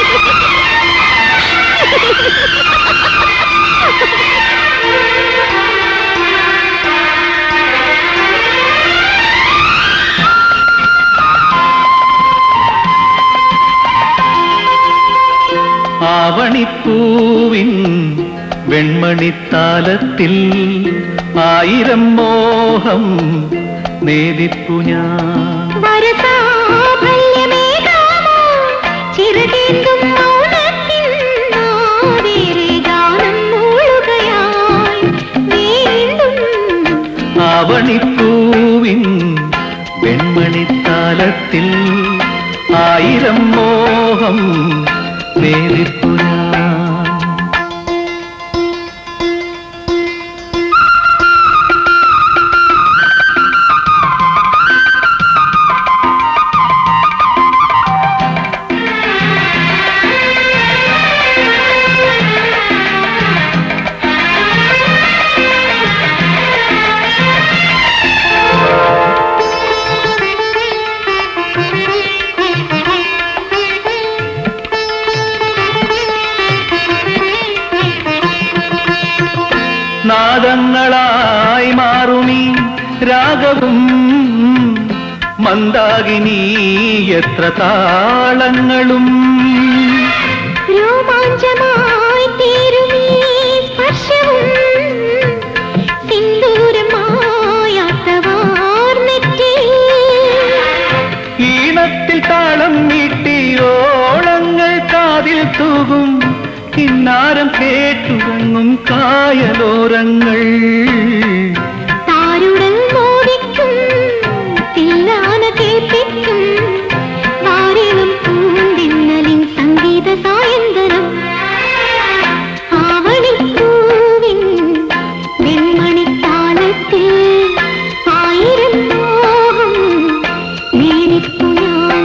ആവണിപ്പൂവിൻ വെൺമണിത്താലത്തിൽ ആയിരം മോഹം നേദിപ്പു ഞാൻ. ആവണിപ്പൂവിൻ വെൺമണിത്താലത്തിൽ ആയിരം മോഹം നേദിപ്പു ഞാൻ. നാദങ്ങളായി മാറുമീ രാഗവും മന്ദാകിനി എത്ര താളങ്ങളും രോമാഞ്ചമായി തീരുമീ സ്പർശവും സിന്ദൂരമായാത്തവാർന്നെറ്റി ഈണത്തിൽ താളം നീട്ടിയോളങ്ങൾ കാതിൽ തൂകും കിന്നാരം കേട്ടുറങ്ങും കായലോരങ്ങൾ താരുടൽ മോദിക്കും തില്ലാന കേൾപ്പിക്കും വാരിലും പൂന്തിന്നലിൻ സംഗീത സായന്തനം. ആവണിപ്പൂവിൻ വെൺമണിത്താലത്തിൽ ആയിരം മോഹം നേടിപ്പു ഞാൻ.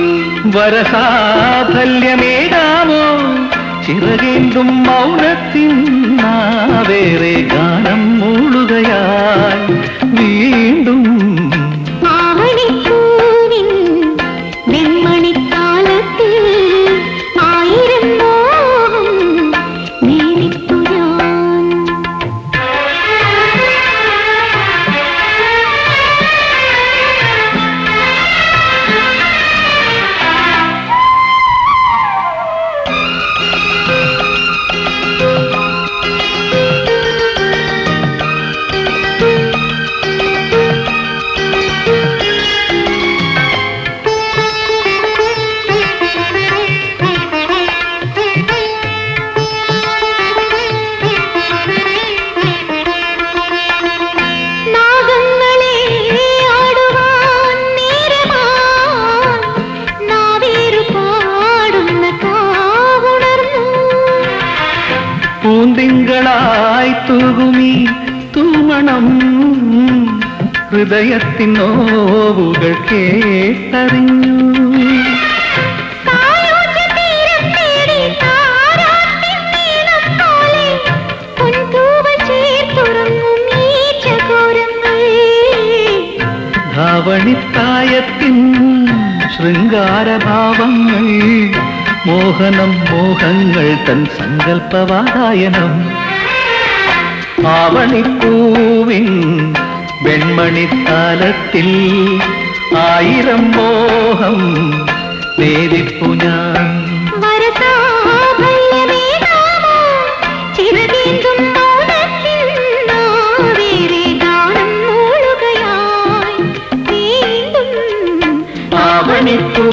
വരസാഫല്യമേകാമോ ചിറകേന്തും മൗനത്തിൻ വേറെ ഗാനം മൂളുകയായി വീണ്ടും. ആവണിപ്പൂവിൻ വെൺമണിത്താലത്തിൽ ആയിരം മോഹം നേടിപ്പു ഞാൻ. പൂന്തിങ്കളായി തൂകുമീ തൂമണം ഹൃദയത്തിൻ നോവുകൾ കേട്ടറിഞ്ഞു. ധാവണിത്തായത്തിൻ ശൃംഗാരഭാവങ്ങൾ മോഹനം മോഹങ്ങൾ തൻ സങ്കൽപ്പവാതായനം. ആവണിപ്പൂവിൻ വെൺമണിത്താലത്തിൽ ആയിരം മോഹം നേദിപ്പു ഞാൻ.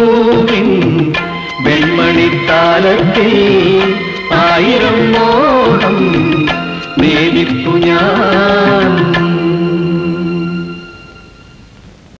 ആവണിപ്പൂവിൻ വെൺമണിത്താലത്തിൽ ആയിരം മോഹം